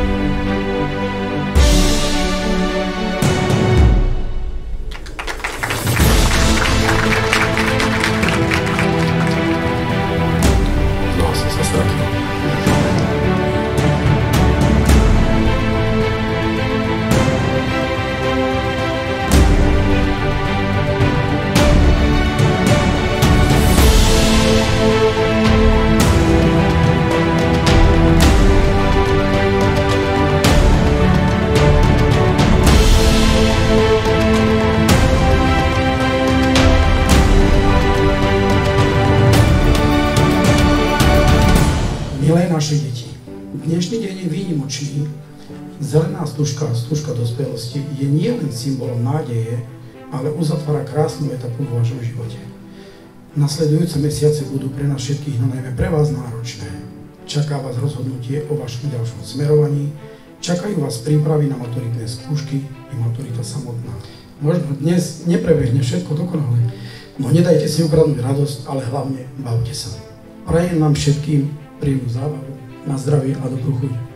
Milé naše deti, dnešný deň je výnimočný. Zelená stužka, stužka dospelosti, je nielen symbolom nádeje, ale uzatvára krásnu etapu v vašom živote. Nasledujúce mesiace budú pre nás všetkých, no najmä pre vás náročné. Čaká vás rozhodnutie o vašom ďalšom smerovaní, čakajú vás prípravy na maturitné skúšky i maturita samotná. Možno dnes neprebehne všetko dokonale, no nedajte si ukradnúť radosť, ale hlavne bavte sa. Prajem nám všetkým príjemnú zábavu, na zdravie a dobrú chuť.